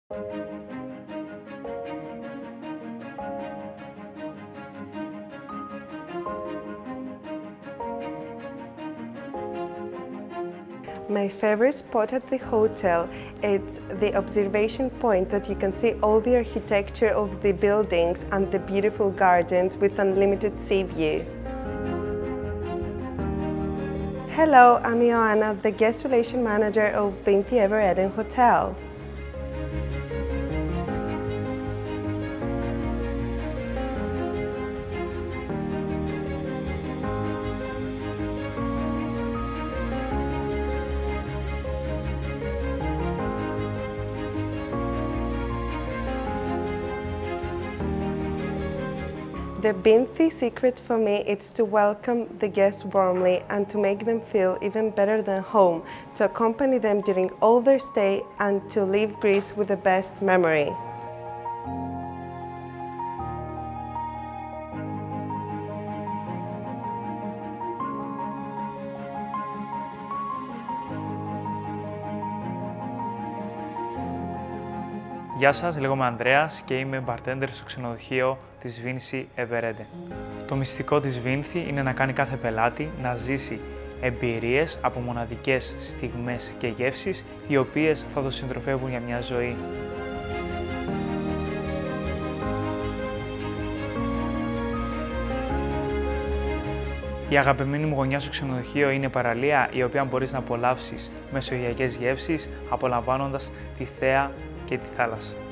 My favorite spot at the hotel is the observation point that you can see all the architecture of the buildings and the beautiful gardens with unlimited sea view. Hello, I'm Ioanna, the Guest Relation Manager of Vinthi Ever Eden Hotel. The Vinthi secret for me is to welcome the guests warmly and to make them feel even better than home, to accompany them during all their stay and to leave Greece with the best memory. Γεια σας, λέγομαι Ανδρέας και είμαι bartender στο ξενοδοχείο της Vinthi Ever Eden. Το μυστικό της Vinthi είναι να κάνει κάθε πελάτη να ζήσει εμπειρίες από μοναδικές στιγμές και γεύσεις, οι οποίες θα το συντροφεύουν για μια ζωή. Η αγαπημένη μου γωνιά στο ξενοδοχείο είναι η παραλία, η οποία μπορείς να απολαύσεις μεσογειακές γεύσεις, απολαμβάνοντας τη θέα και τη θάλασσα.